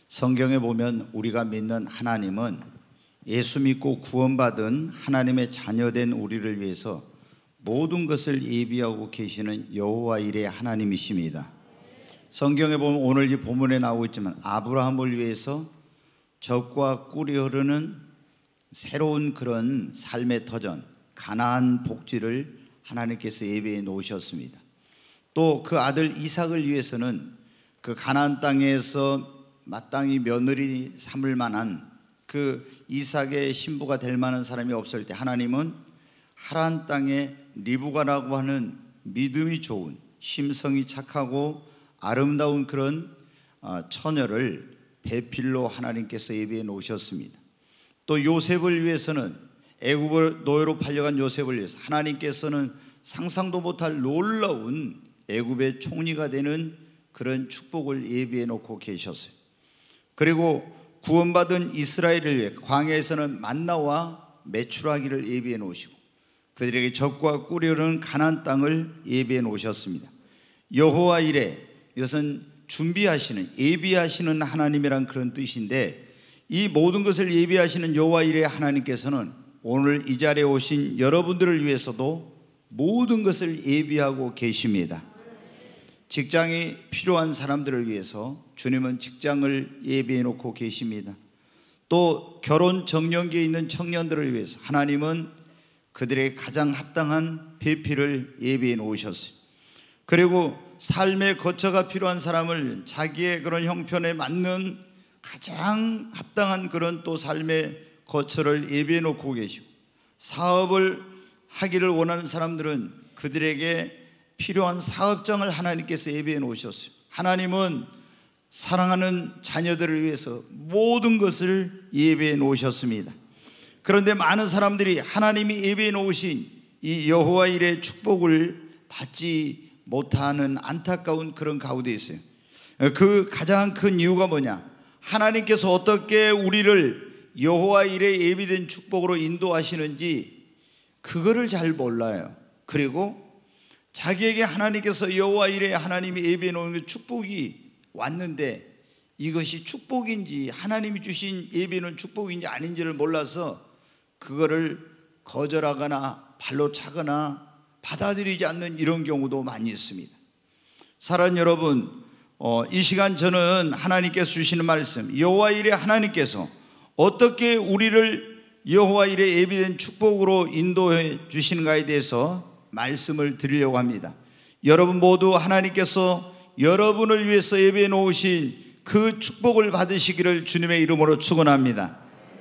성경에 보면 우리가 믿는 하나님은 예수 믿고 구원받은 하나님의 자녀된 우리를 위해서 모든 것을 예비하고 계시는 여호와 일의 하나님이십니다. 성경에 보면 오늘 이 본문에 나오고 있지만 아브라함을 위해서 젖과 꿀이 흐르는 새로운 그런 삶의 터전, 가나안 복지를 하나님께서 예비해 놓으셨습니다. 또 그 아들 이삭을 위해서는 그 가나안 땅에서 마땅히 며느리 삼을 만한 그 이삭의 신부가 될 만한 사람이 없을 때 하나님은 하란 땅에 리브가라고 하는 믿음이 좋은, 심성이 착하고 아름다운 그런 처녀를 배필로 하나님께서 예비해 놓으셨습니다. 또 요셉을 위해서는, 애굽을 노예로 팔려간 요셉을 위해서 하나님께서는 상상도 못할 놀라운 애굽의 총리가 되는 그런 축복을 예비해 놓고 계셨어요. 그리고 구원받은 이스라엘을 위해 광야에서는 만나와 메추라기를 예비해 놓으시고 그들에게 젖과 꿀이 흐르는 가나안 땅을 예비해 놓으셨습니다. 여호와 이레, 이것은 준비하시는, 예비하시는 하나님이란 그런 뜻인데, 이 모든 것을 예비하시는 여호와 이레 하나님께서는 오늘 이 자리에 오신 여러분들을 위해서도 모든 것을 예비하고 계십니다. 직장이 필요한 사람들을 위해서 주님은 직장을 예비해 놓고 계십니다. 또 결혼 정년기에 있는 청년들을 위해서 하나님은 그들의 가장 합당한 배필을 예비해 놓으셨어요. 그리고 삶의 거처가 필요한 사람을 자기의 그런 형편에 맞는 가장 합당한 그런 또 삶의 거처를 예비해 놓고 계시고, 사업을 하기를 원하는 사람들은 그들에게 필요한 사업장을 하나님께서 예비해 놓으셨어요. 하나님은 사랑하는 자녀들을 위해서 모든 것을 예비해 놓으셨습니다. 그런데 많은 사람들이 하나님이 예비해 놓으신 이 여호와 일의 축복을 받지 못하는 안타까운 그런 가운데 있어요. 그 가장 큰 이유가 뭐냐? 하나님께서 어떻게 우리를 여호와 일의 예비된 축복으로 인도하시는지 그거를 잘 몰라요. 그리고 자기에게 하나님께서 여호와 일의 하나님이 예비해 놓은 축복이 왔는데 이것이 축복인지 하나님이 주신 예비해 놓은 축복인지 아닌지를 몰라서 그거를 거절하거나 발로 차거나 받아들이지 않는 이런 경우도 많이 있습니다. 사랑하는 여러분, 이 시간 저는 하나님께서 주시는 말씀, 여호와 일의 하나님께서 어떻게 우리를 여호와 일의 예비된 축복으로 인도해 주시는가에 대해서 말씀을 드리려고 합니다. 여러분 모두 하나님께서 여러분을 위해서 예비해 놓으신 그 축복을 받으시기를 주님의 이름으로 축원합니다.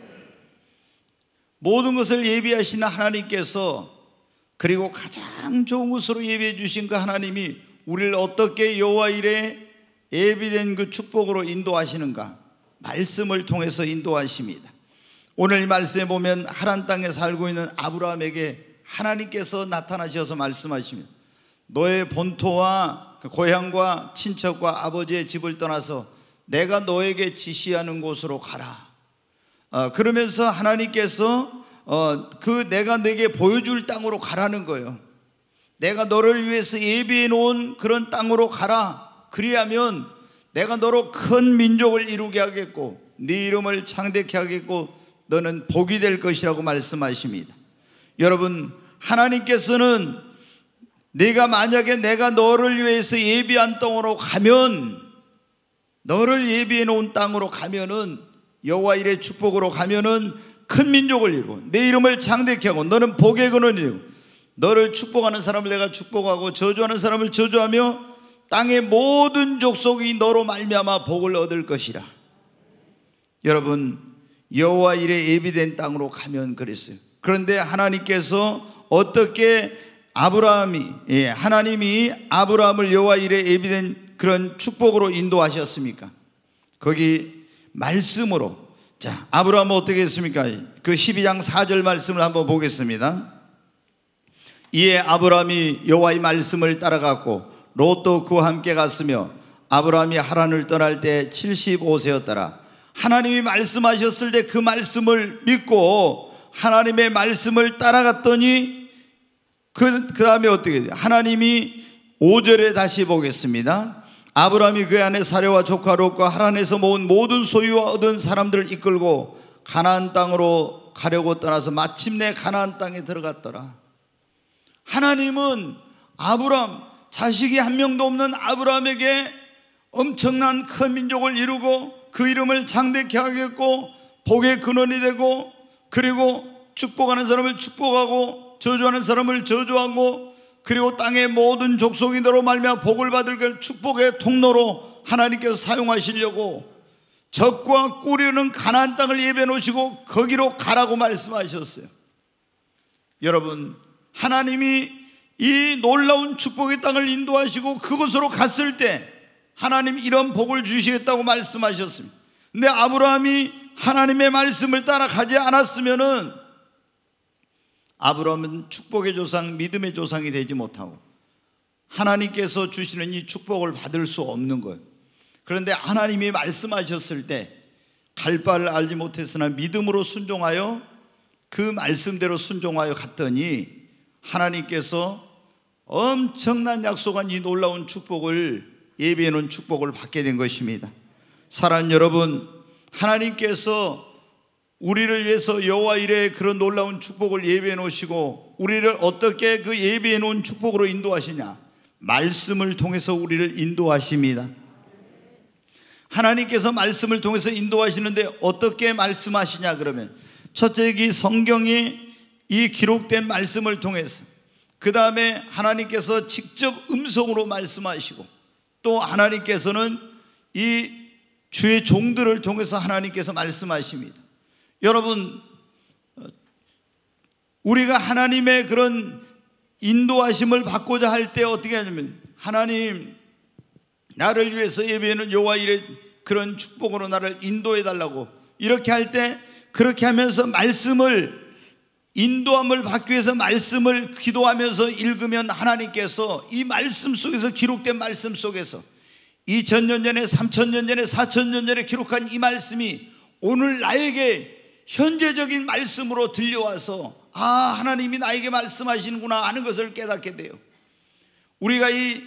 모든 것을 예비하시는 하나님께서, 그리고 가장 좋은 것으로 예비해 주신 그 하나님이 우리를 어떻게 여호와 일에 예비된 그 축복으로 인도하시는가, 말씀을 통해서 인도하십니다. 오늘 이 말씀에 보면 하란 땅에 살고 있는 아브라함에게 하나님께서 나타나셔서 말씀하십니다. 너의 본토와 고향과 친척과 아버지의 집을 떠나서 내가 너에게 지시하는 곳으로 가라. 그러면서 하나님께서 그 내가 내게 보여줄 땅으로 가라는 거예요. 내가 너를 위해서 예비해 놓은 그런 땅으로 가라. 그리하면 내가 너로 큰 민족을 이루게 하겠고 네 이름을 창대케 하겠고 너는 복이 될 것이라고 말씀하십니다. 여러분, 하나님께서는 네가 만약에 내가 너를 위해서 예비한 땅으로 가면, 너를 예비해 놓은 땅으로 가면은, 여호와 일의 축복으로 가면은 큰 민족을 이루고 내 이름을 창대케 하고 너는 복의 근원이고, 너를 축복하는 사람을 내가 축복하고 저주하는 사람을 저주하며 땅의 모든 족속이 너로 말미암아 복을 얻을 것이라. 여러분, 여호와 일의 예비된 땅으로 가면 그랬어요. 그런데 하나님께서 어떻게 하나님이 아브라함을 여호와 일에 예비된 그런 축복으로 인도하셨습니까? 거기 말씀으로. 자, 아브라함은 어떻게 했습니까? 그 12장 4절 말씀을 한번 보겠습니다. 이에 아브라함이 여호와의 말씀을 따라갔고 롯도 그와 함께 갔으며 아브라함이 하란을 떠날 때 75세였더라. 하나님이 말씀하셨을 때 그 말씀을 믿고 하나님의 말씀을 따라갔더니 그 다음에 어떻게 돼요? 하나님이 5절에 다시 보겠습니다. 아브라함이 그 안에 사례와 조카 롯과 하란에서 모은 모든 소유와 얻은 사람들을 이끌고 가나안 땅으로 가려고 떠나서 마침내 가나안 땅에 들어갔더라. 하나님은 아브라함, 자식이 한 명도 없는 아브라함에게 엄청난 큰 민족을 이루고 그 이름을 장대케 하겠고 복의 근원이 되고, 그리고 축복하는 사람을 축복하고 저주하는 사람을 저주하고, 그리고 땅의 모든 족속인으로 말미암아 복을 받을 그 축복의 통로로 하나님께서 사용하시려고 적과 꿀이는 가나안 땅을 예비해 놓으시고 거기로 가라고 말씀하셨어요. 여러분, 하나님이 이 놀라운 축복의 땅을 인도하시고 그곳으로 갔을 때 하나님 이런 복을 주시겠다고 말씀하셨습니다. 근데 아브라함이 하나님의 말씀을 따라가지 않았으면은 아브라함은 축복의 조상, 믿음의 조상이 되지 못하고 하나님께서 주시는 이 축복을 받을 수 없는 거예요. 그런데 하나님이 말씀하셨을 때 갈 바를 알지 못했으나 믿음으로 순종하여 그 말씀대로 순종하여 갔더니 하나님께서 엄청난 약속한 이 놀라운 축복을 예비해 놓은 축복을 받게 된 것입니다. 사랑하는 여러분, 하나님께서 우리를 위해서 여호와 이레의 그런 놀라운 축복을 예비해 놓으시고 우리를 어떻게 그 예비해 놓은 축복으로 인도하시냐? 말씀을 통해서 우리를 인도하십니다. 하나님께서 말씀을 통해서 인도하시는데 어떻게 말씀하시냐 그러면, 첫째, 이 성경이 이 기록된 말씀을 통해서, 그 다음에 하나님께서 직접 음성으로 말씀하시고, 또 하나님께서는 이 주의 종들을 통해서 하나님께서 말씀하십니다. 여러분, 우리가 하나님의 그런 인도하심을 받고자 할 때 어떻게 하냐면, 하나님 나를 위해서 예배하는 여호와 이레 그런 축복으로 나를 인도해 달라고, 이렇게 할 때, 그렇게 하면서 말씀을 인도함을 받기 위해서 말씀을 기도하면서 읽으면 하나님께서 이 말씀 속에서, 기록된 말씀 속에서 2000년 전에, 3000년 전에, 4000년 전에 기록한 이 말씀이 오늘 나에게 현재적인 말씀으로 들려와서 하나님이 나에게 말씀하시는구나 하는 것을 깨닫게 돼요. 우리가 이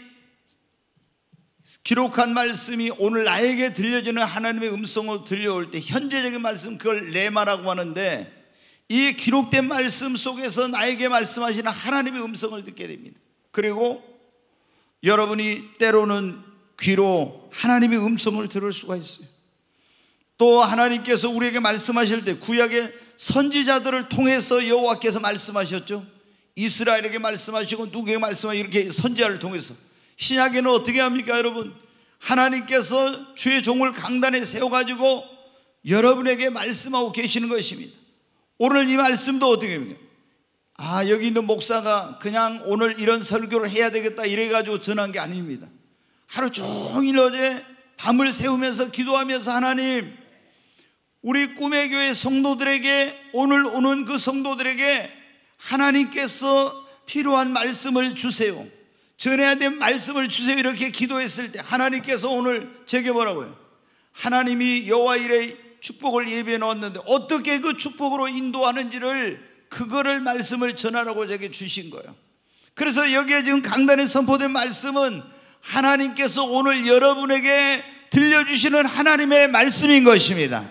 기록한 말씀이 오늘 나에게 들려지는 하나님의 음성으로 들려올 때 현재적인 말씀, 그걸 레마라고 하는데, 이 기록된 말씀 속에서 나에게 말씀하시는 하나님의 음성을 듣게 됩니다. 그리고 여러분이 때로는 귀로 하나님의 음성을 들을 수가 있어요. 또 하나님께서 우리에게 말씀하실 때 구약의 선지자들을 통해서 여호와께서 말씀하셨죠. 이스라엘에게 말씀하시고 누구에게 말씀하시고, 이렇게 선지자를 통해서. 신약에는 어떻게 합니까 여러분? 하나님께서 주의 종을 강단에 세워가지고 여러분에게 말씀하고 계시는 것입니다. 오늘 이 말씀도 어떻게 합니까? 여기 있는 목사가 그냥 오늘 이런 설교를 해야 되겠다 이래가지고 전한 게 아닙니다. 하루 종일 어제 밤을 새우면서 기도하면서, 하나님 우리 꿈의 교회 성도들에게, 오늘 오는 그 성도들에게 하나님께서 필요한 말씀을 주세요, 전해야 될 말씀을 주세요, 이렇게 기도했을 때 하나님께서 오늘 제게 뭐라고요? 하나님이 여호와 이레의 축복을 예비해 놓았는데 어떻게 그 축복으로 인도하는지를, 그거를 말씀을 전하라고 제게 주신 거예요. 그래서 여기에 지금 강단에 선포된 말씀은 하나님께서 오늘 여러분에게 들려주시는 하나님의 말씀인 것입니다.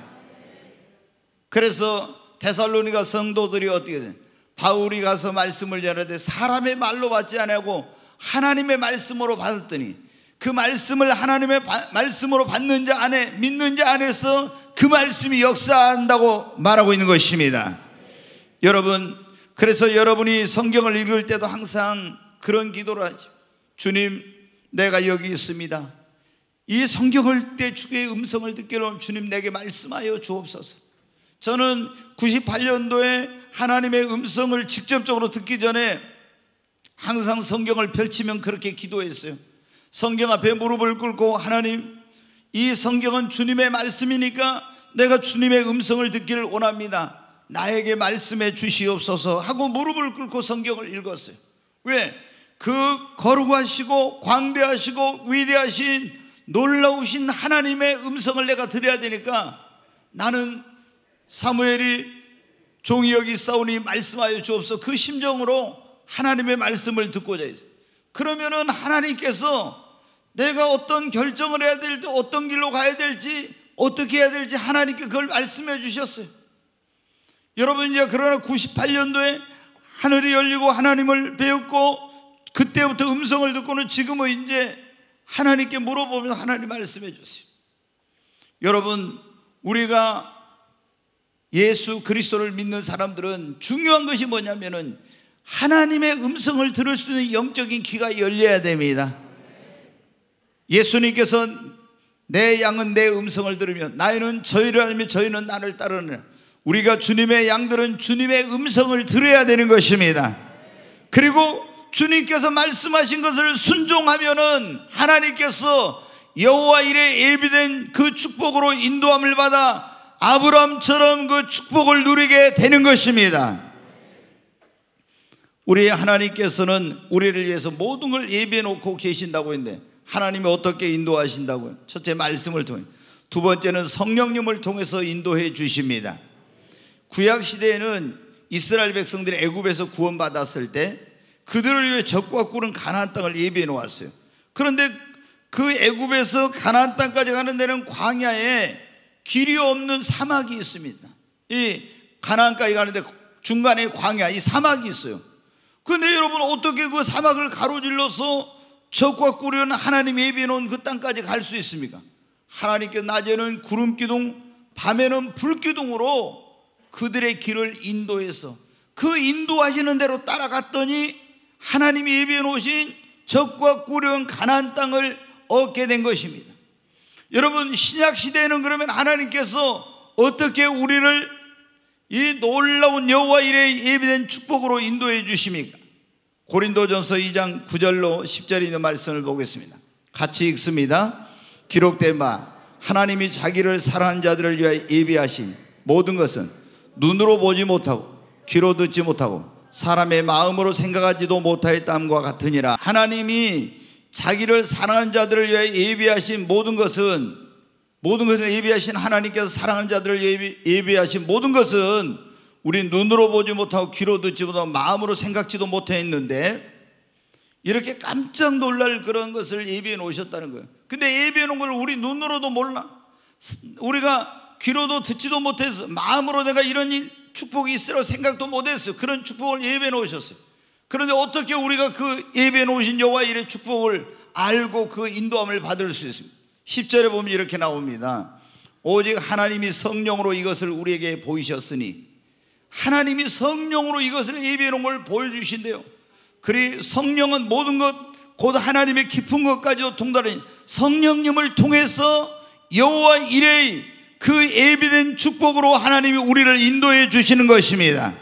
그래서 데살로니가 성도들이 어떻게 돼요? 바울이 가서 말씀을 전하되 사람의 말로 받지 아니하고 하나님의 말씀으로 받았더니, 그 말씀을 하나님의 말씀으로 받는 자 안에, 믿는 자 안에서 그 말씀이 역사한다고 말하고 있는 것입니다. 여러분, 그래서 여러분이 성경을 읽을 때도 항상 그런 기도를 하죠. 주님, 내가 여기 있습니다. 이 성경을 때 주의 음성을 듣기로 주님 내게 말씀하여 주옵소서. 저는 98년도에 하나님의 음성을 직접적으로 듣기 전에 항상 성경을 펼치면 그렇게 기도했어요. 성경 앞에 무릎을 꿇고, 하나님 이 성경은 주님의 말씀이니까 내가 주님의 음성을 듣기를 원합니다. 나에게 말씀해 주시옵소서 하고 무릎을 꿇고 성경을 읽었어요. 왜? 그 거룩하시고 광대하시고 위대하신 놀라우신 하나님의 음성을 내가 들어야 되니까, 나는 사무엘이 종이 여기 있사오니 말씀하여 주옵소서, 그 심정으로 하나님의 말씀을 듣고자 했어요. 그러면은 하나님께서 내가 어떤 결정을 해야 될지, 어떤 길로 가야 될지, 어떻게 해야 될지 하나님께 그걸 말씀해 주셨어요. 여러분, 이제 그러나 98년도에 하늘이 열리고 하나님을 배웠고, 그때부터 음성을 듣고는 지금은 이제 하나님께 물어보면 하나님 말씀해 주세요. 여러분, 우리가 예수 그리스도를 믿는 사람들은 중요한 것이 뭐냐면은 하나님의 음성을 들을 수 있는 영적인 귀가 열려야 됩니다. 예수님께서 내 양은 내 음성을 들으며 나는 저희를 알며 저희는 나를 따르느라. 우리가 주님의 양들은 주님의 음성을 들어야 되는 것입니다. 그리고 주님께서 말씀하신 것을 순종하면은 하나님께서 여호와 일에 예비된 그 축복으로 인도함을 받아 아브라함처럼 그 축복을 누리게 되는 것입니다. 우리 하나님께서는 우리를 위해서 모든 걸 예비해 놓고 계신다고 했는데 하나님이 어떻게 인도하신다고요? 첫째, 말씀을 통해. 두 번째는 성령님을 통해서 인도해 주십니다. 구약시대에는 이스라엘 백성들이 애굽에서 구원받았을 때 그들을 위해 적과 꿀은 가나안 땅을 예비해 놓았어요. 그런데 그 애굽에서 가나안 땅까지 가는 데는 광야에 길이 없는 사막이 있습니다. 이 가나안까지 가는데 중간에 광야, 이 사막이 있어요. 그런데 여러분, 어떻게 그 사막을 가로질러서 적과 꿀은 하나님이 예비해 놓은 그 땅까지 갈 수 있습니까? 하나님께 낮에는 구름기둥, 밤에는 불기둥으로 그들의 길을 인도해서 그 인도하시는 대로 따라갔더니 하나님이 예비해 놓으신 적과 꿀은 가나안 땅을 얻게 된 것입니다. 여러분, 신약시대에는 그러면 하나님께서 어떻게 우리를 이 놀라운 여호와 일에 예비된 축복으로 인도해 주십니까? 고린도전서 2장 9절로 10절에 있는 말씀을 보겠습니다. 같이 읽습니다. 기록된 바 하나님이 자기를 사랑하는 자들을 위하여 예비하신 모든 것은 눈으로 보지 못하고 귀로 듣지 못하고 사람의 마음으로 생각하지도 못하였다함과 같으니라. 하나님이 자기를 사랑하는 자들을 위하여 예비하신 모든 것을 예비하신 하나님께서 사랑하는 자들을 예비하신 모든 것은 우리 눈으로 보지 못하고 귀로 듣지 못하고 마음으로 생각지도 못했는데 이렇게 깜짝 놀랄 그런 것을 예비해 놓으셨다는 거예요. 근데 예비해 놓은 걸 우리 눈으로도 몰라. 우리가 귀로도 듣지도 못해서 마음으로 내가 이런 축복이 있으라고 생각도 못했어요. 그런 축복을 예비해 놓으셨어요. 그런데 어떻게 우리가 그 예비해 놓으신 여호와 일의 축복을 알고 그 인도함을 받을 수 있습니까? 10절에 보면 이렇게 나옵니다. 오직 하나님이 성령으로 이것을 우리에게 보이셨으니, 하나님이 성령으로 이것을 예비해 놓은 걸 보여주신대요. 그리 성령은 모든 것 곧 하나님의 깊은 것까지도 통달하니 성령님을 통해서 여호와 일의 그 예비된 축복으로 하나님이 우리를 인도해 주시는 것입니다.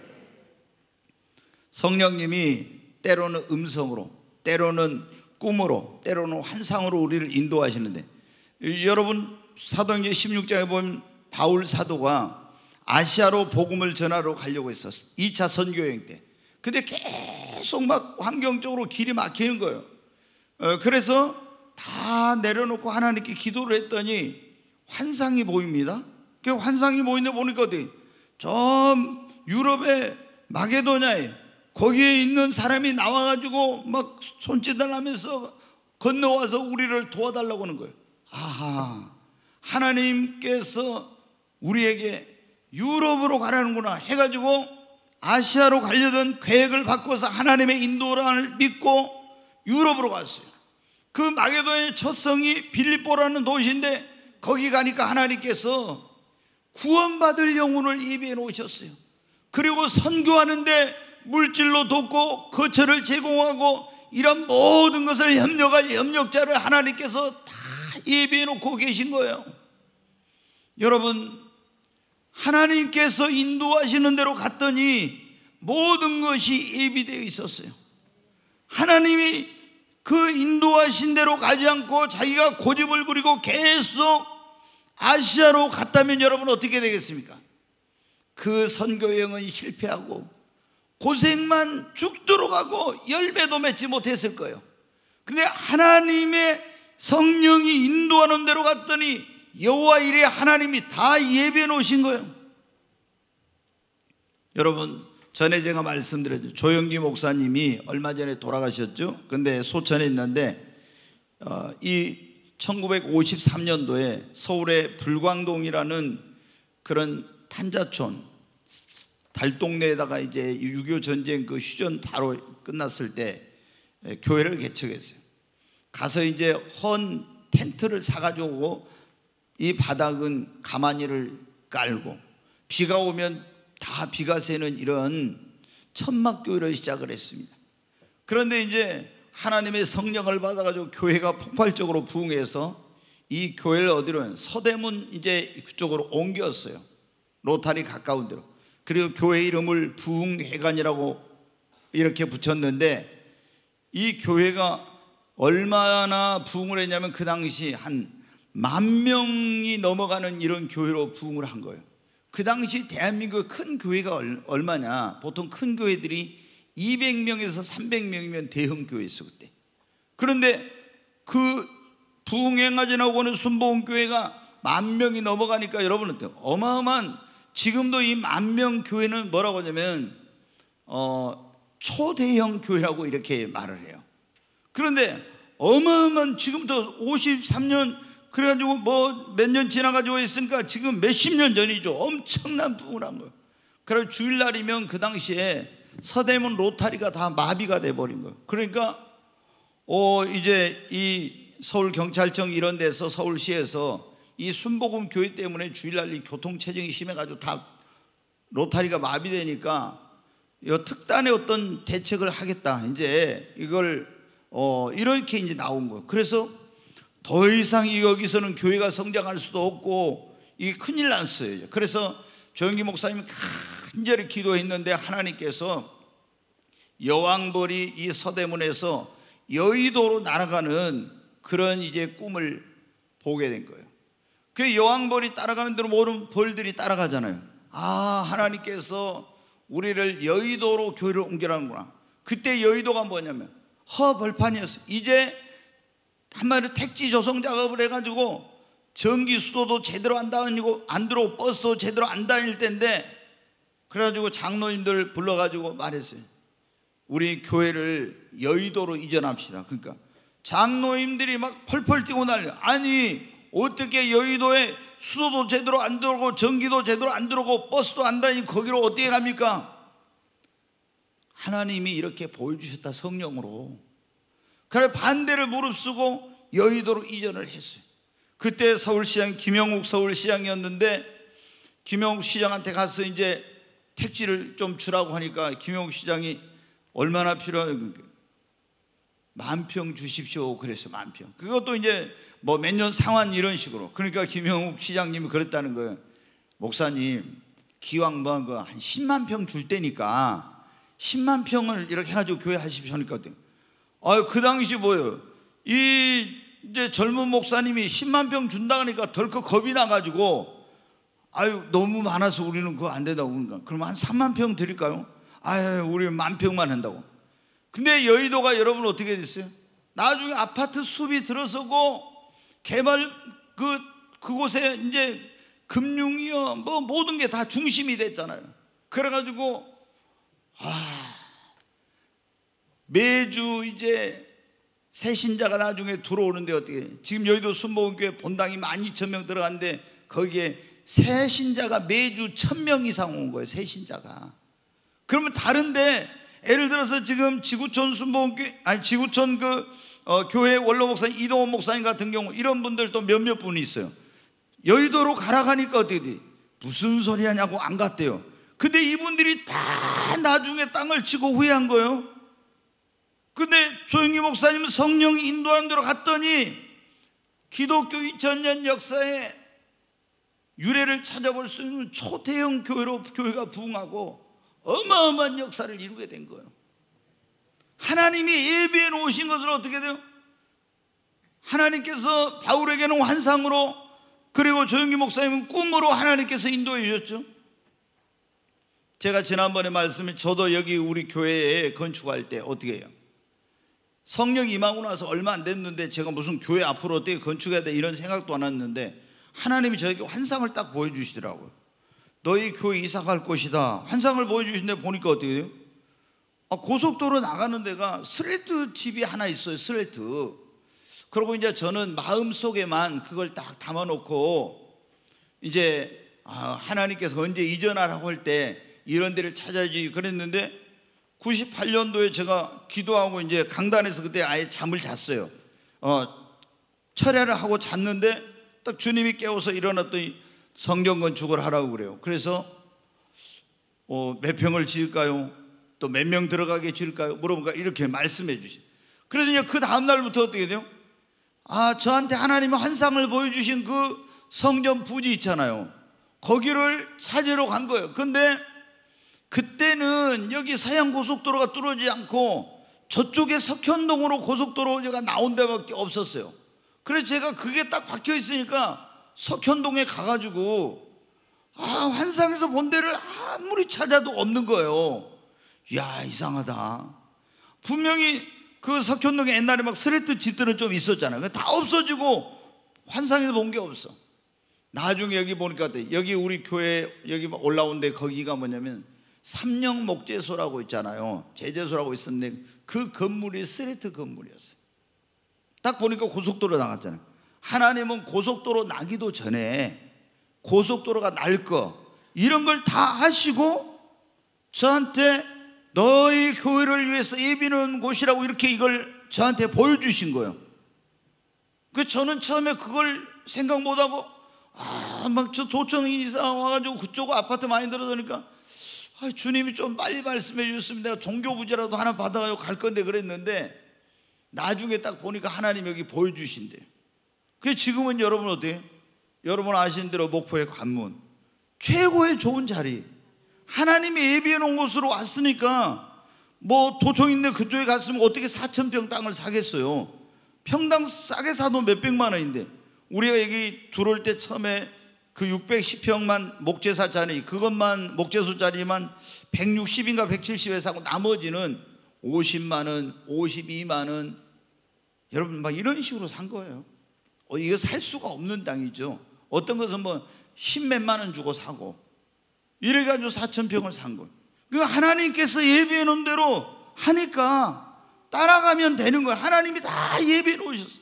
성령님이 때로는 음성으로, 때로는 꿈으로, 때로는 환상으로 우리를 인도하시는데, 여러분 사도행전 16장에 보면 바울 사도가 아시아로 복음을 전하러 가려고 했었어요. 2차 선교여행 때. 근데 계속 막 환경적으로 길이 막히는 거예요. 그래서 다 내려놓고 하나님께 기도를 했더니 환상이 보입니다. 그 환상이 보이는데 보니까 어디 저 유럽의 마게도냐에 거기에 있는 사람이 나와가지고 막 손짓을 하면서 건너와서 우리를 도와달라고 하는 거예요. 아하, 하나님께서 우리에게 유럽으로 가라는구나 해가지고 아시아로 가려던 계획을 바꿔서 하나님의 인도를 믿고 유럽으로 갔어요. 그 마게도의 첫 성이 빌립보라는 도시인데 거기 가니까 하나님께서 구원받을 영혼을 예비해 놓으셨어요. 그리고 선교하는데 물질로 돕고 거처를 제공하고 이런 모든 것을 협력할 협력자를 하나님께서 다 예비해 놓고 계신 거예요. 여러분, 하나님께서 인도하시는 대로 갔더니 모든 것이 예비되어 있었어요. 하나님이 그 인도하신 대로 가지 않고 자기가 고집을 부리고 계속 아시아로 갔다면 여러분 어떻게 되겠습니까? 그 선교여행은 실패하고 고생만 죽도록 하고 열매도 맺지 못했을 거예요. 근데 하나님의 성령이 인도하는 대로 갔더니 여호와 일에 하나님이 다 예비해 놓으신 거예요. 여러분, 전에 제가 말씀드렸죠. 조영기 목사님이 얼마 전에 돌아가셨죠. 근데 소천에 있는데 이 1953년도에 서울의 불광동이라는 그런 탄자촌 달동네에다가 이제 6.25 전쟁 그 휴전 바로 끝났을 때 교회를 개척했어요. 가서 이제 헌 텐트를 사가지고 이 바닥은 가마니를 깔고 비가 오면 다 비가 새는 이런 천막교회를 시작을 했습니다. 그런데 이제 하나님의 성령을 받아가지고 교회가 폭발적으로 부흥해서 이 교회를 어디로 서대문 이제 그쪽으로 옮겼어요. 로타리 가까운 데로. 그리고 교회 이름을 부흥회관이라고 이렇게 붙였는데 이 교회가 얼마나 부흥을 했냐면 그 당시 한 10,000명이 넘어가는 이런 교회로 부흥을 한 거예요. 그 당시 대한민국의 큰 교회가 얼마냐? 보통 큰 교회들이 200명에서 300명이면 대형 교회였어 그때. 그런데 그 부흥회가 지나고는 순복음교회가 10,000명이 넘어가니까 여러분 어때요? 어마어마한, 지금도 이 10,000명 교회는 뭐라고 하냐면 초대형 교회라고 이렇게 말을 해요. 그런데 어마어마한, 지금부터 53년 그래가지고 뭐 몇 년 지나가지고 있으니까 지금 몇십 년 전이죠. 엄청난 부흥을 한 거예요. 그래서 주일날이면 그 당시에 서대문 로타리가 다 마비가 돼버린 거예요. 그러니까 이제 이 서울경찰청 이런 데서 서울시에서 이 순복음 교회 때문에 주일날 이 교통체증이 심해가지고 다 로타리가 마비되니까 이 특단의 어떤 대책을 하겠다, 이제 이걸 이렇게 이제 나온 거예요. 그래서 더 이상 여기서는 교회가 성장할 수도 없고 이게 큰일 났어요. 그래서 조영기 목사님이 간절히 기도했는데 하나님께서 여왕벌이 이 서대문에서 여의도로 날아가는 그런 이제 꿈을 보게 된 거예요. 그 여왕벌이 따라가는 대로 모든 벌들이 따라가잖아요. 아, 하나님께서 우리를 여의도로 교회를 옮겨라는구나. 그때 여의도가 뭐냐면 허벌판이었어요. 이제 한마디로 택지 조성 작업을 해가지고 전기 수도도 제대로 안 들어오고 버스도 제대로 안 다닐 때인데, 그래가지고 장로님들 불러가지고 말했어요. 우리 교회를 여의도로 이전합시다. 그러니까 장로님들이 막 펄펄 뛰고 난리야. 아니 어떻게 여의도에 수도도 제대로 안 들어오고 전기도 제대로 안 들어오고 버스도 안 다니고 거기로 어떻게 갑니까? 하나님이 이렇게 보여주셨다, 성령으로. 그래 반대를 무릅쓰고 여의도로 이전을 했어요. 그때 서울시장 김영욱 서울시장이었는데 김영욱 시장한테 가서 이제 택지를 좀 주라고 하니까 김영욱 시장이 얼마나 필요해요? 10,000평 주십시오. 그랬어. 10,000평. 그것도 이제 뭐 몇 년 상환 이런 식으로. 그러니까 김영욱 시장님이 그랬다는 거예요. 목사님 기왕 뭐 한 10만 평 줄 때니까 10만 평을 이렇게 해가지고 교회 하십시오. 하니까 그 당시 뭐예요? 이제 젊은 목사님이 10만 평 준다 하니까 덜컥 겁이 나가지고 너무 많아서 우리는 그거 안 된다고. 그러니까 그러면 한 3만 평 드릴까요? 우리 10,000평만 한다고. 근데 여의도가 여러분 어떻게 됐어요? 나중에 아파트 숲이 들어서고 개발 그곳에 이제 금융이요 뭐 모든 게 다 중심이 됐잖아요. 그래가지고 매주 이제 새신자가 나중에 들어오는데 어떻게, 지금 여의도 순복음교회 본당이 12,000명 들어갔는데 거기에 새신자가 매주 1,000명 이상 온 거예요. 새신자가. 그러면 다른데 예를 들어서 지금 지구촌 순복음교회 지구촌 교회 원로 목사님 이동원 목사님 같은 경우 이런 분들도 몇몇 분이 있어요. 여의도로 가라 가니까 어떻게 돼? 무슨 소리 하냐고 안 갔대요. 근데 이분들이 다 나중에 땅을 치고 후회한 거예요. 근데 조영기 목사님은 성령이 인도하는 대로 갔더니 기독교 2000년 역사에 유래를 찾아볼 수 있는 초대형 교회로 교회가 부흥하고 어마어마한 역사를 이루게 된 거예요. 하나님이 예비해 놓으신 것은 어떻게 돼요? 하나님께서 바울에게는 환상으로, 그리고 조영기 목사님은 꿈으로 하나님께서 인도해 주셨죠. 제가 지난번에 말씀에 저도 여기 우리 교회에 건축할 때 어떻게 해요? 성령 임하고 나서 얼마 안 됐는데 제가 무슨 교회 앞으로 어떻게 건축해야 돼 이런 생각도 안 했는데 하나님이 저에게 환상을 딱 보여주시더라고요. 너희 교회 이사 갈 곳이다. 환상을 보여주신데 보니까 어떻게 돼요? 고속도로 나가는 데가 스레트 집이 하나 있어요. 스레트. 그리고 이제 저는 마음속에만 그걸 딱 담아놓고 이제 하나님께서 언제 이전하라고 할 때 이런 데를 찾아야지 그랬는데 98년도에 제가 기도하고 이제 강단에서 그때 아예 잠을 잤어요. 철야를 하고 잤는데 딱 주님이 깨워서 일어났더니 성전 건축을 하라고 그래요. 그래서 몇 평을 지을까요? 또 몇 명 들어가게 지을까요? 물어보니까 이렇게 말씀해 주시죠. 그래서 이제 그 다음 날부터 어떻게 돼요? 저한테 하나님의 환상을 보여주신 그 성전 부지 있잖아요. 거기를 찾으러 간 거예요. 근데 그때는 여기 서양 고속도로가 뚫어지지 않고 저쪽에 석현동으로 고속도로가 나온 데밖에 없었어요. 그래서 제가 그게 딱 박혀 있으니까 석현동에 가가지고 환상에서 본 데를 아무리 찾아도 없는 거예요. 야, 이상하다. 분명히 그 석현동에 옛날에 막 스레트 집들은 좀 있었잖아요. 다 없어지고 환상에서 본 게 없어. 나중에 여기 보니까 여기 우리 교회 여기 올라온 데 거기가 뭐냐면 삼령 목재소라고 있잖아요. 제재소라고 있었는데 그 건물이 스레트 건물이었어요. 딱 보니까 고속도로 나갔잖아요. 하나님은 고속도로 나기도 전에 고속도로가 날 거 이런 걸 다 하시고 저한테 너희 교회를 위해서 예비는 곳이라고 이렇게 이걸 저한테 보여주신 거예요. 그래서 저는 처음에 그걸 생각 못하고 막 저 도청 이사 와가지고 그쪽 아파트 많이 들어서니까 주님이 좀 빨리 말씀해 주셨으면 내가 종교부지라도 하나 받아가지고 갈 건데 그랬는데 나중에 딱 보니까 하나님 여기 보여주신대. 그래서 지금은 여러분 어때요? 여러분 아시는 대로 목포의 관문 최고의 좋은 자리, 하나님이 예비해 놓은 곳으로 왔으니까 뭐 도청 있네 그쪽에 갔으면 어떻게 4,000평 땅을 사겠어요? 평당 싸게 사도 몇백만 원인데 우리가 여기 들어올 때 처음에 그 610평만 목재사 자리 그것만 목재소 자리만 160인가 170에 사고 나머지는 50만 원, 52만 원 여러분 막 이런 식으로 산 거예요. 이거 살 수가 없는 땅이죠. 어떤 것은 뭐 10몇만 원 주고 사고 이래가지고 4,000평을 산 거예요. 그러니까 하나님께서 예비해 놓은 대로 하니까 따라가면 되는 거예요. 하나님이 다 예비해 놓으셨어요.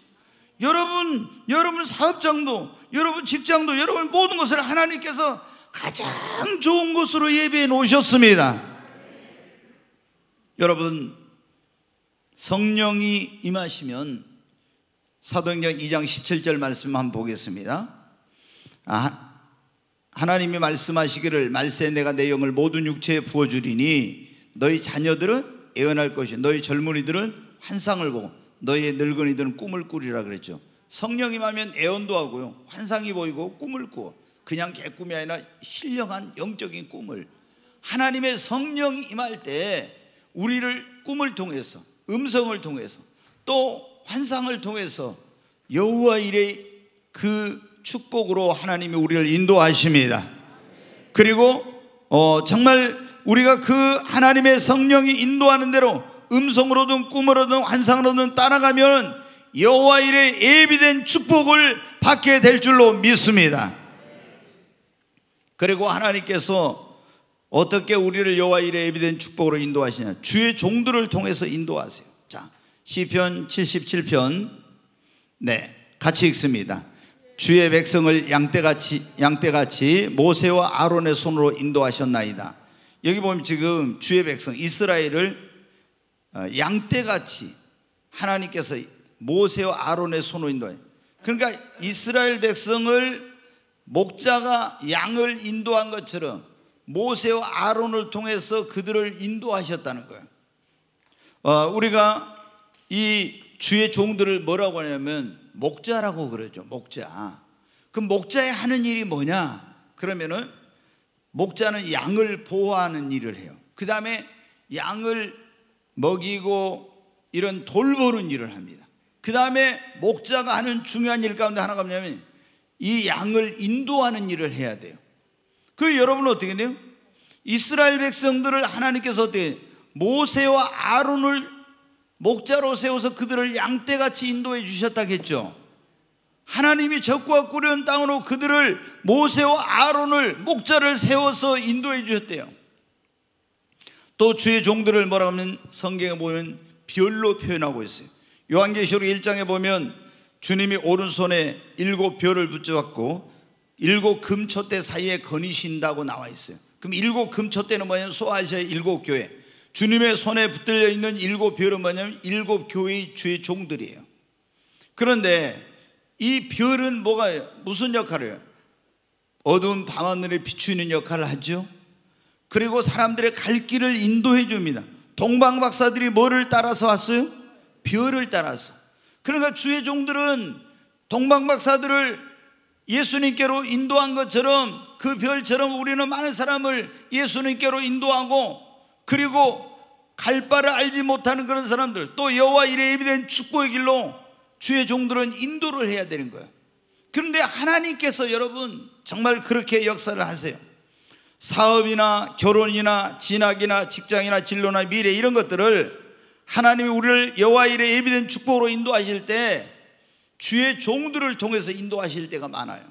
여러분 사업장도 여러분 직장도 여러분 모든 것을 하나님께서 가장 좋은 곳으로 예비해 놓으셨습니다. 여러분 성령이 임하시면 사도행전 2장 17절 말씀 한번 보겠습니다. 하나님이 말씀하시기를 말세 내가 내 영을 모든 육체에 부어주리니 너희 자녀들은 애언할 것이 너희 젊은이들은 환상을 보고 너희 늙은이들은 꿈을 꾸리라 그랬죠. 성령 임하면 애언도 하고요 환상이 보이고 꿈을 꾸어 그냥 개꿈이 아니라 신령한 영적인 꿈을 하나님의 성령이 임할 때 우리를 꿈을 통해서 음성을 통해서 또 환상을 통해서 여호와 일의 그 축복으로 하나님이 우리를 인도하십니다. 그리고 정말 우리가 그 하나님의 성령이 인도하는 대로 음성으로든 꿈으로든 환상으로든 따라가면 여호와 일의 예비된 축복을 받게 될 줄로 믿습니다. 그리고 하나님께서 어떻게 우리를 여호와 일의 예비된 축복으로 인도하시냐? 주의 종들을 통해서 인도하세요. 자, 시편 77편 같이 읽습니다. 주의 백성을 양떼같이 모세와 아론의 손으로 인도하셨나이다. 여기 보면 지금 주의 백성 이스라엘을 양떼같이 하나님께서 모세와 아론의 손으로 인도해요. 그러니까 이스라엘 백성을 목자가 양을 인도한 것처럼 모세와 아론을 통해서 그들을 인도하셨다는 거예요. 우리가 이 주의 종들을 뭐라고 하냐면 목자라고 그러죠. 목자. 그럼 목자의 하는 일이 뭐냐? 그러면은 목자는 양을 보호하는 일을 해요. 그 다음에 양을 먹이고 이런 돌보는 일을 합니다. 그 다음에 목자가 하는 중요한 일 가운데 하나가 뭐냐면 이 양을 인도하는 일을 해야 돼요. 그 여러분은 어떻게 돼요? 이스라엘 백성들을 하나님께서 어떻게 모세와 아론을 목자로 세워서 그들을 양떼같이 인도해 주셨다겠죠. 하나님이 적과 꾸려온 땅으로 그들을 모세와 아론을 목자를 세워서 인도해 주셨대요. 또 주의 종들을 뭐라고 하면 성경에 보면 별로 표현하고 있어요. 요한계시록 1장에 보면 주님이 오른손에 7별을 붙잡고 7 금촛대 사이에 거니신다고 나와 있어요. 그럼 7 금촛대는 뭐냐면 소아시아의 7교회, 주님의 손에 붙들려 있는 7별은 뭐냐면 7교회의 주의 종들이에요. 그런데 이 별은 무슨 역할을 해요? 어두운 밤하늘에 비추는 역할을 하죠. 그리고 사람들의 갈 길을 인도해 줍니다. 동방박사들이 뭐를 따라서 왔어요? 별을 따라서. 그러니까 주의 종들은 동방박사들을 예수님께로 인도한 것처럼, 그 별처럼 우리는 많은 사람을 예수님께로 인도하고, 그리고 갈 바를 알지 못하는 그런 사람들, 또 여호와 이레 예비된 축복의 길로 주의 종들은 인도를 해야 되는 거예요. 그런데 하나님께서 여러분 정말 그렇게 역사를 하세요. 사업이나 결혼이나 진학이나 직장이나 진로나 미래, 이런 것들을 하나님이 우리를 여호와 이레 예비된 축복으로 인도하실 때 주의 종들을 통해서 인도하실 때가 많아요.